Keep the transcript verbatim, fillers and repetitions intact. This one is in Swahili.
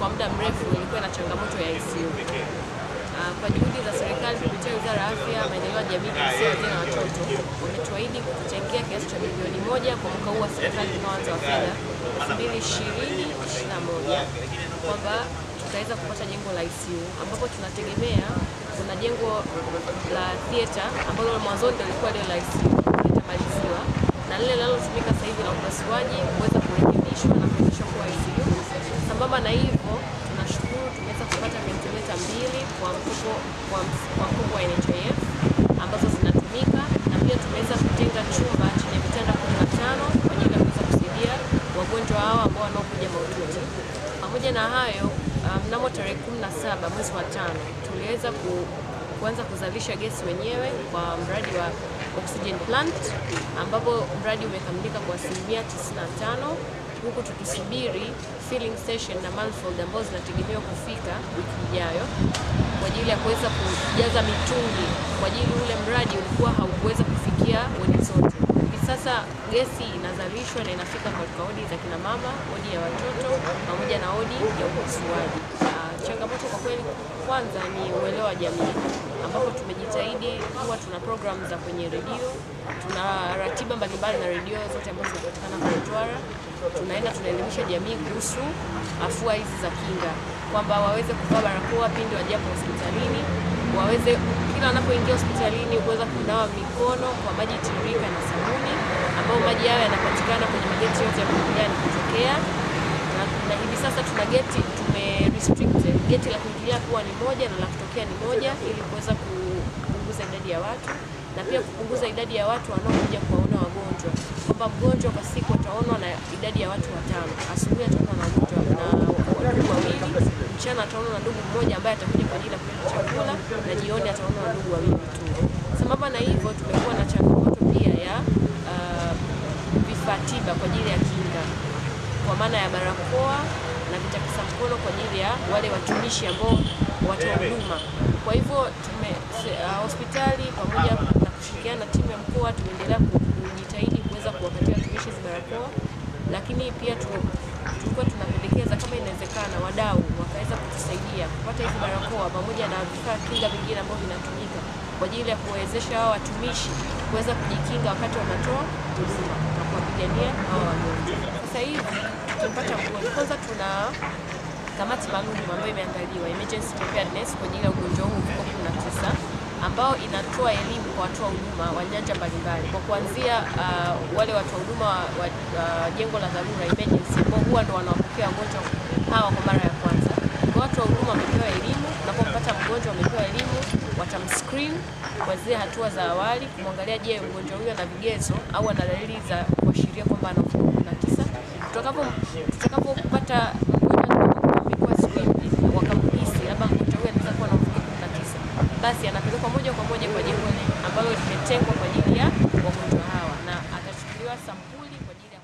kwa muda mrefu ilikuwa na changamoto ya I C U. Uh, kwa juhudi za serikali kupitia Wizara ya Afya, Maendeleo ya Jamii, Jinsia, Wazee na Watoto wametuahidi kutuchangia kiasi cha bilioni moja kwa mwaka huu wa serikali unaoanza wa fedha elfu mbili ishirini ishirini na moja kwamba tutaweza kupata jengo la I C U, ambapo tunategemea kuna jengo la theater ambalo mwanzoni lilikuwa lile la I C U litamaliziwa na lile linalotumika sasa hivi la upasuaji kuweza kurekebishwa na kuwezeshwa kuwa I C U. Sambamba na hivyo, tunashukuru tumeweza kupata ventilator mbili kwa mkopo kwa mkopo wa N H I F ambazo zinatumika, na pia tumeweza kutenga chumba chenye vitanda kumi na tano kwa ajili ya kuweza kusaidia wagonjwa hao ambao wanaokuja mahututi. Pamoja na hayo, mnamo um, tarehe kumi na saba mwezi wa tano tuliweza ku, kuanza kuzalisha gesi wenyewe kwa mradi wa oxygen plant, ambapo mradi umekamilika kwa asilimia tisini na tano, huku tukisubiri filling station na manifold ambazo zinategemewa kufika wiki ijayo kwa ajili ya kuweza kujaza mitungi, kwa ajili ule mradi ulikuwa haukuweza kufikia wodi zote. Hivi sasa gesi inazalishwa na inafika katika wodi za kina mama, wodi ya watoto pamoja na wodi ya upasuaji. Uh, changamoto kwa kweli kwanza ni uelewa wa jamii, ambapo tumejitahidi kuwa tuna program za kwenye redio, tuna ratiba mbalimbali na redio zote ambazo zinapatikana kwa Mtwara. Tunaenda tunaelimisha jamii kuhusu afua hizi za kinga, kwamba waweze kuvaa barakoa pindi wajapo hospitalini, waweze kila wanapoingia hospitalini kuweza kunawa mikono kwa maji tiririka na sabuni, ambao maji hayo yanapatikana kwenye mageti yote ya kuingia na kutokea. Na, na hivi sasa tuna geti tume restrict geti la kuingilia kuwa ni moja na la kutokea ni moja, ili kuweza kupunguza idadi ya watu na pia kupunguza idadi ya watu wanaokuja kuwaona wagonjwa, kwamba mgonjwa kwa siku ataonwa na idadi ya watu watano. Asubuhi ataonwa na mgonjwa na ndugu wawili, mchana ataonwa na ndugu mmoja ambaye atakuja kwa ajili ya kuleta chakula, na jioni ataonwa na ndugu wawili tu. Sambamba na hivyo, tumekuwa na changamoto pia ya uh, vifaa tiba kwa ajili ya kinga, kwa maana ya barakoa na vitakasa mkono kwa ajili ya wale watumishi ambao watoa huduma. Kwa hivyo tume uh, hospitali pamoja na kushirikiana na timu ya mkoa tumeendelea kujitahidi kuweza kuwapatia watumishi hizo barakoa, lakini pia tulikuwa tunapendekeza kama inawezekana wadau wakaweza kutusaidia kupata hizo barakoa pamoja na vifaa kinga vingine ambavyo vinatumika kwa ajili ya kuwezesha hao watumishi kuweza kujikinga wakati wanatoa huduma na kuwapigania hao wagonjwa. Sasa hivi tukipata mgonjwa, kwanza tuna kamati maalum ambayo imeandaliwa emergency preparedness kwa ajili ya ugonjwa huu wa kumi na tisa, ambao inatoa elimu kwa watu wa huduma wa nyanja mbalimbali, kwa kuanzia uh, wale watu wa huduma wa uh, jengo la dharura emergency, ambao huwa ndo wanawapokea wagonjwa hawa kwa mara ya kwanza. Kwa watu wa huduma wamepewa elimu, unapompata mgonjwa wamepewa elimu, watamscreen kwa zile hatua za awali kumwangalia, je, mgonjwa huyo ana vigezo au ana dalili za kuashiria kwamba ana kumi na tisa. Tutakapo tutakapopata wakamhisi labda mgonjwa huyu anaweza kuwa na kumi na tisa, basi anapelekwa moja kwa moja kwa jengo ambalo limetengwa kwa ajili ya wagonjwa hawa na atachukuliwa sampuli kwa ajili ya